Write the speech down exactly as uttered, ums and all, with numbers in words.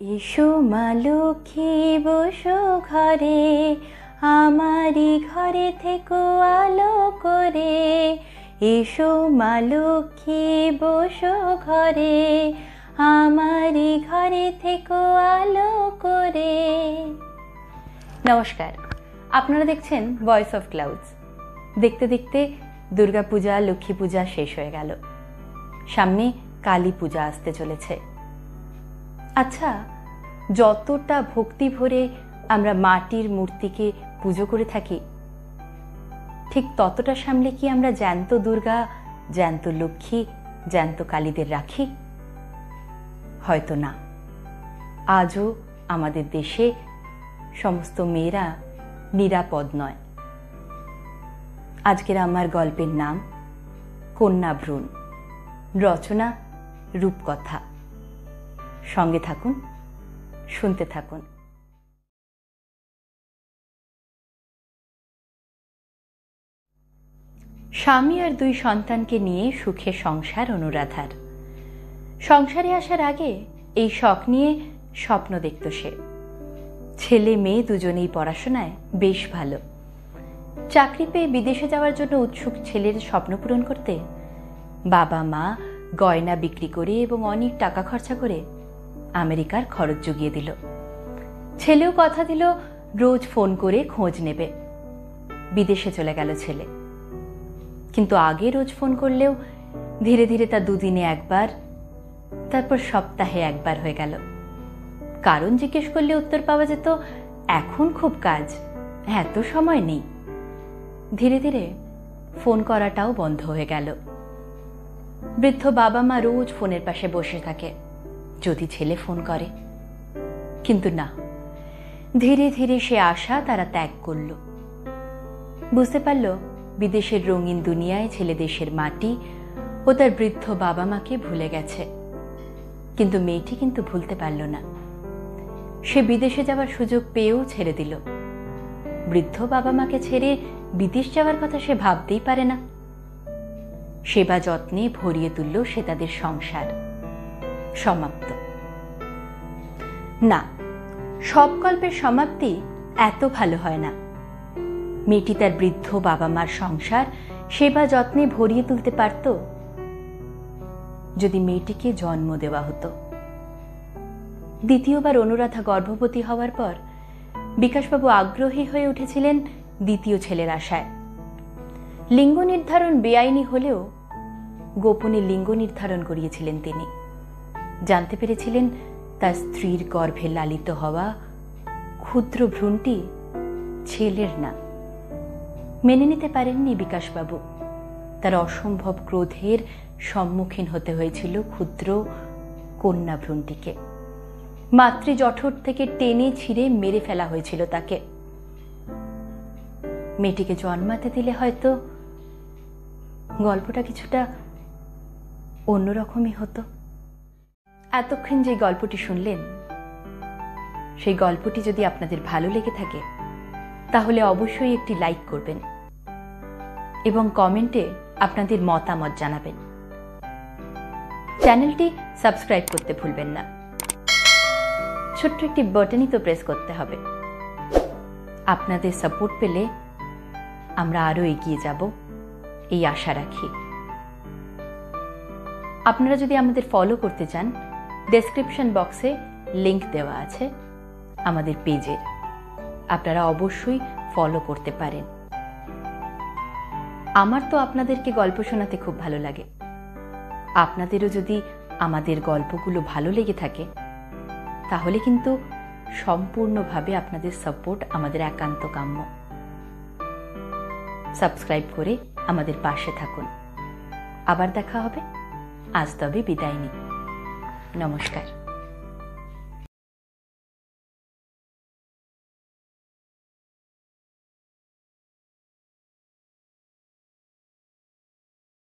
এসো মা লক্ষ্মী বসো ঘরে, আমারি ঘরে থেকো আলো করে। এসো মা লক্ষ্মী বসো ঘরে, আমারি ঘরে থেকো আলো করে। নমস্কার, আপনারা দেখছেন ভয়েস অফ ক্লাউডস। দেখতে দেখতে দুর্গা পূজা, লক্ষ্মী পূজা শেষ হয়ে গেল। সামনে কালী পূজা আসতে চলেছে। আচ্ছা, যতটা ভক্তি ভরে আমরা মাটির মূর্তিকে পুজো করে থাকি, ঠিক ততটা সামনে কি আমরা জ্যান্ত দুর্গা, জ্যান্ত লক্ষ্মী, জ্যান্ত কালীদের রাখি? হয়তো না। আজও আমাদের দেশে সমস্ত মেয়েরা নিরাপদ নয়। আজকের আমার গল্পের নাম কন্যা ভ্রূণ, রচনা রূপকথা। সঙ্গে থাকুন, শুনতে থাকুন। স্বামী আর দুই সন্তানকে নিয়ে সুখে সংসার অনুরাধার। সংসারে আসার আগে এই শখ নিয়ে স্বপ্ন দেখত সে। ছেলে মেয়ে দুজনেই পড়াশোনায় বেশ ভালো। চাকরি পেয়ে বিদেশে যাওয়ার জন্য উৎসুক ছেলের স্বপ্ন পূরণ করতে বাবা মা গয়না বিক্রি করে এবং অনেক টাকা খরচা করে আমেরিকার খরচ জুগিয়ে দিল। ছেলেও কথা দিল রোজ ফোন করে খোঁজ নেবে। বিদেশে চলে গেল ছেলে। কিন্তু আগে রোজ ফোন করলেও ধীরে ধীরে তা দুদিনে একবার, তারপর সপ্তাহে একবার হয়ে গেল। কারণ জিজ্ঞেস করলে উত্তর পাওয়া যেত, এখন খুব কাজ, এত সময় নেই। ধীরে ধীরে ফোন করাটাও বন্ধ হয়ে গেল। বৃদ্ধ বাবা মা রোজ ফোনের পাশে বসে থাকে যদি ছেলে ফোন করে। কিন্তু না, ধীরে ধীরে সে আশা তারা ত্যাগ করল। বুঝতে পারল বিদেশের রঙিন দুনিয়ায় ছেলে দেশের মাটি ও তার বৃদ্ধ বাবা মাকে ভুলে গেছে। কিন্তু মেয়েটি কিন্তু ভুলতে পারল না। সে বিদেশে যাওয়ার সুযোগ পেয়েও ছেড়ে দিল। বৃদ্ধ বাবা মাকে ছেড়ে বিদেশ যাওয়ার কথা সে ভাবতেই পারে না। সেবা যত্নে ভরিয়ে তুলল সে তাদের সংসার। সমাপ্ত। না, সব গল্পের সমাপ্তি এত ভালো হয় না। মেয়েটি তার বৃদ্ধ বাবা মার সংসার সেবা যত্নে ভরিয়ে তুলতে পারত যদি মেয়েটিকে জন্ম দেওয়া হতো। দ্বিতীয়বার অনুরাধা গর্ভবতী হওয়ার পর বিকাশবাবু আগ্রহী হয়ে উঠেছিলেন দ্বিতীয় ছেলের আশায়। লিঙ্গ নির্ধারণ বেআইনি হলেও গোপনে লিঙ্গ নির্ধারণ করিয়েছিলেন তিনি। জানতে পেরেছিলেন তার স্ত্রীর গর্ভে লালিত হওয়া ক্ষুদ্র ভ্রূণটি ছেলের না। মেনে নিতে পারেননি বিকাশবাবু। তার অসম্ভব ক্রোধের সম্মুখীন হতে হয়েছিল ক্ষুদ্র কন্যা ভ্রূণটিকে। মাতৃ জঠর থেকে টেনে ছিঁড়ে মেরে ফেলা হয়েছিল তাকে। মেয়েটিকে জন্মাতে দিলে হয়তো গল্পটা কিছুটা অন্যরকমই হতো। এতক্ষণ যে গল্পটি শুনলেন, সেই গল্পটি যদি আপনাদের ভালো লেগে থাকে তাহলে অবশ্যই একটি লাইক করবেন এবং কমেন্টে আপনাদের মতামত জানাবেন। চ্যানেলটি সাবস্ক্রাইব করতে ভুলবেন না। ছোট্ট একটি বাটনই তো প্রেস করতে হবে। আপনাদের সাপোর্ট পেলে আমরা আরো এগিয়ে যাব, এই আশা রাখি। আপনারা যদি আমাদের ফলো করতে চান, ডেসক্রিপশন বক্সে লিংক দেওয়া আছে আমাদের পেজের। আপনারা অবশ্যই ফলো করতে পারেন। আমার তো আপনাদেরকে গল্প শোনাতে খুব ভালো লাগে। আপনাদেরও যদি আমাদের গল্পগুলো ভালো লেগে থাকে তাহলে কিন্তু সম্পূর্ণভাবে আপনাদের সাপোর্ট আমাদের একান্ত কাম্য। সাবস্ক্রাইব করে আমাদের পাশে থাকুন। আবার দেখা হবে। আজ তবে বিদায় নিই। নমস্কার।